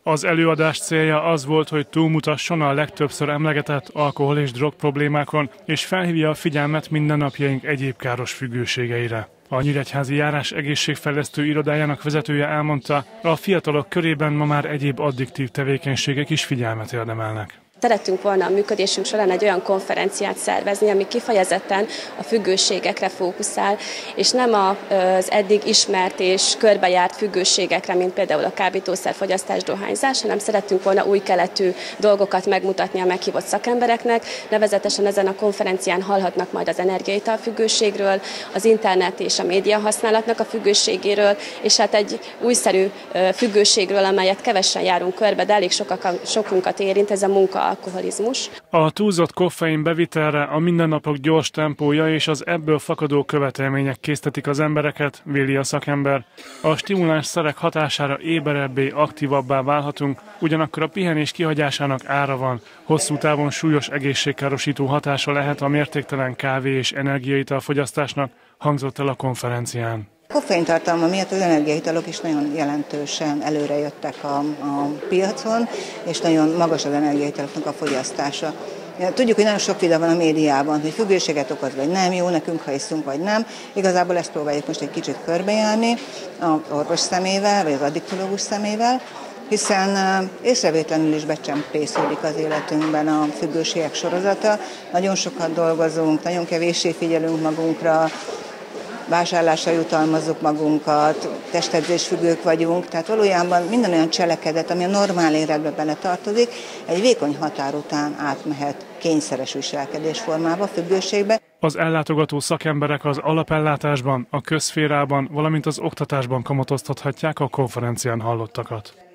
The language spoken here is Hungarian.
Az előadás célja az volt, hogy túlmutasson a legtöbbször emlegetett alkohol- és drog problémákon, és felhívja a figyelmet mindennapjaink egyéb káros függőségeire. A Nyíregyházi Járás egészségfejlesztő irodájának vezetője elmondta, a fiatalok körében ma már egyéb addiktív tevékenységek is figyelmet érdemelnek. Szerettünk volna a működésünk során egy olyan konferenciát szervezni, ami kifejezetten a függőségekre fókuszál, és nem az eddig ismert és körbejárt függőségekre, mint például a kábítószerfogyasztás, dohányzás, hanem szerettünk volna új keletű dolgokat megmutatni a meghívott szakembereknek. Nevezetesen ezen a konferencián hallhatnak majd az energiaital függőségről, az internet és a média használatnak a függőségéről, és hát egy újszerű függőségről, amelyet kevesen járunk körbe, de elég sokunkat érint, ez a munka. Alkoholizmus. A túlzott koffein bevitelre a mindennapok gyors tempója és az ebből fakadó követelmények késztetik az embereket, véli a szakember. A stimuláns szerek hatására éberebbé, aktívabbá válhatunk, ugyanakkor a pihenés kihagyásának ára van. Hosszú távon súlyos egészségkárosító hatása lehet a mértéktelen kávé és energiaital fogyasztásnak, hangzott el a konferencián. A koffeintartalma miatt az energiaitalok is nagyon jelentősen előrejöttek a piacon, és nagyon magas az energiaitaloknak a fogyasztása. Tudjuk, hogy nagyon sok videó van a médiában, hogy függőséget okoz, vagy nem, jó nekünk, ha iszunk, vagy nem. Igazából ezt próbáljuk most egy kicsit körbejárni az orvos szemével, vagy az addiktológus szemével, hiszen észrevétlenül is becsempésződik az életünkben a függőségek sorozata. Nagyon sokat dolgozunk, nagyon kevéssé figyelünk magunkra, vásárlásra jutalmazzuk magunkat, testedzésfüggők vagyunk, tehát valójában minden olyan cselekedet, ami a normál életbe bele tartozik, egy vékony határ után átmehet kényszeres viselkedésformába, függőségbe. Az ellátogató szakemberek az alapellátásban, a közszférában, valamint az oktatásban kamatoztathatják a konferencián hallottakat.